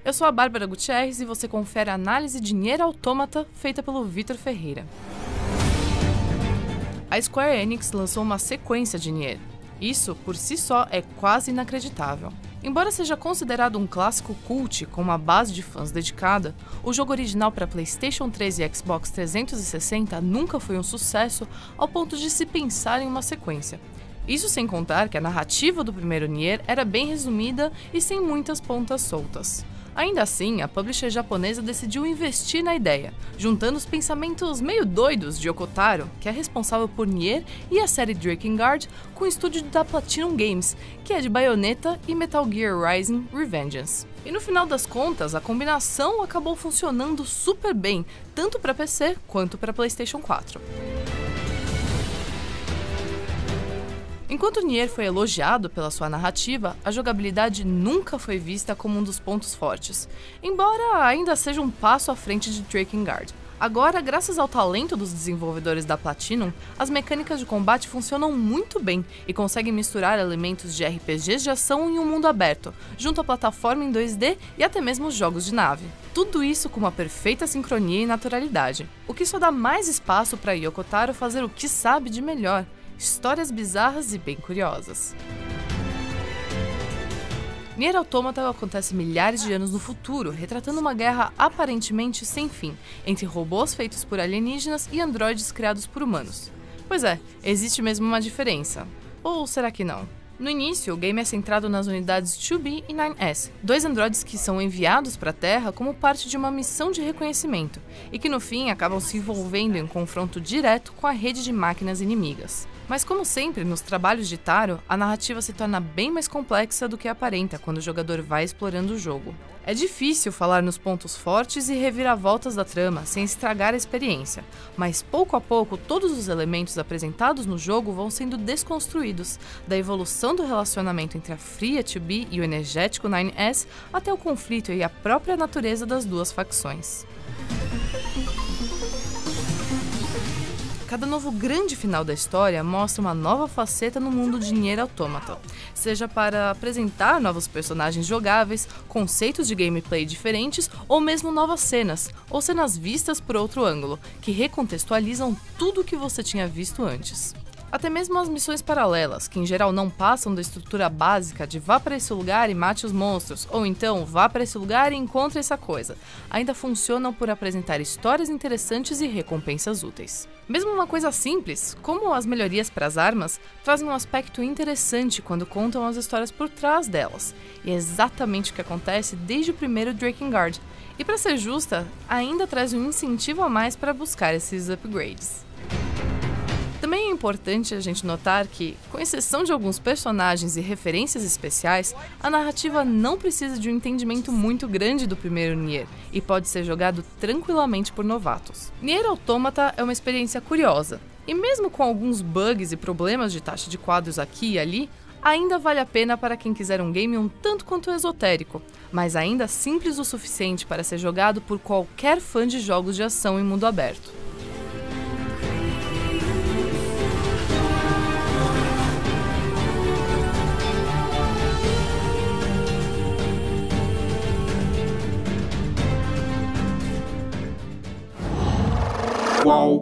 Eu sou a Bárbara Gutierrez e você confere a análise de Nier Automata feita pelo Vitor Ferreira. A Square Enix lançou uma sequência de Nier. Isso, por si só, é quase inacreditável. Embora seja considerado um clássico cult com uma base de fãs dedicada, o jogo original para PlayStation 3 e Xbox 360 nunca foi um sucesso ao ponto de se pensar em uma sequência. Isso sem contar que a narrativa do primeiro Nier era bem resumida e sem muitas pontas soltas. Ainda assim, a publisher japonesa decidiu investir na ideia, juntando os pensamentos meio doidos de Yoko Taro, que é responsável por Nier e a série Drakengard, com o estúdio da Platinum Games, que é de Bayonetta e Metal Gear Rising: Revengeance. E no final das contas, a combinação acabou funcionando super bem, tanto para PC quanto para PlayStation 4. Enquanto Nier foi elogiado pela sua narrativa, a jogabilidade nunca foi vista como um dos pontos fortes, embora ainda seja um passo à frente de Drakengard. Agora, graças ao talento dos desenvolvedores da Platinum, as mecânicas de combate funcionam muito bem e conseguem misturar elementos de RPGs de ação em um mundo aberto, junto à plataforma em 2D e até mesmo jogos de nave. Tudo isso com uma perfeita sincronia e naturalidade, o que só dá mais espaço para Yoko Taro fazer o que sabe de melhor: histórias bizarras e bem curiosas. Nier Automata acontece milhares de anos no futuro, retratando uma guerra aparentemente sem fim entre robôs feitos por alienígenas e androides criados por humanos. Pois é, existe mesmo uma diferença. Ou será que não? No início, o game é centrado nas unidades 2B e 9S, dois androides que são enviados para a Terra como parte de uma missão de reconhecimento, e que no fim acabam se envolvendo em um confronto direto com a rede de máquinas inimigas. Mas como sempre nos trabalhos de Taro, a narrativa se torna bem mais complexa do que aparenta quando o jogador vai explorando o jogo. É difícil falar nos pontos fortes e reviravoltas da trama sem estragar a experiência, mas pouco a pouco todos os elementos apresentados no jogo vão sendo desconstruídos, da evolução do relacionamento entre a fria 2B e o energético 9S até o conflito e a própria natureza das duas facções. Cada novo grande final da história mostra uma nova faceta no mundo de Nier Automata, seja para apresentar novos personagens jogáveis, conceitos de gameplay diferentes ou mesmo novas cenas, ou cenas vistas por outro ângulo, que recontextualizam tudo o que você tinha visto antes. Até mesmo as missões paralelas, que em geral não passam da estrutura básica de vá para esse lugar e mate os monstros, ou então vá para esse lugar e encontre essa coisa, ainda funcionam por apresentar histórias interessantes e recompensas úteis. Mesmo uma coisa simples, como as melhorias para as armas, trazem um aspecto interessante quando contam as histórias por trás delas, e é exatamente o que acontece desde o primeiro Drakengard, e para ser justa, ainda traz um incentivo a mais para buscar esses upgrades. Também é importante a gente notar que, com exceção de alguns personagens e referências especiais, a narrativa não precisa de um entendimento muito grande do primeiro Nier e pode ser jogado tranquilamente por novatos. Nier Automata é uma experiência curiosa, e mesmo com alguns bugs e problemas de taxa de quadros aqui e ali, ainda vale a pena para quem quiser um game um tanto quanto esotérico, mas ainda simples o suficiente para ser jogado por qualquer fã de jogos de ação em mundo aberto. Qual